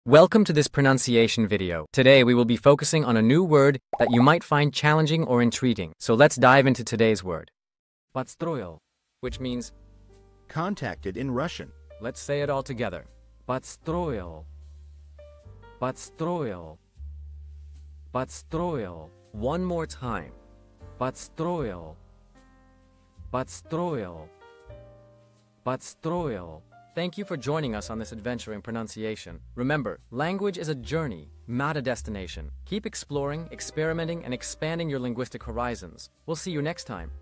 Welcome to this pronunciation video. Today we will be focusing on a new word that you might find challenging or intriguing. So let's dive into today's word. Подстроил, which means contacted in Russian. Let's say it all together. Подстроил. Подстроил. Подстроил. One more time. Подстроил. Подстроил. Подстроил. Thank you for joining us on this adventure in pronunciation. Remember, language is a journey, not a destination. Keep exploring, experimenting, and expanding your linguistic horizons. We'll see you next time.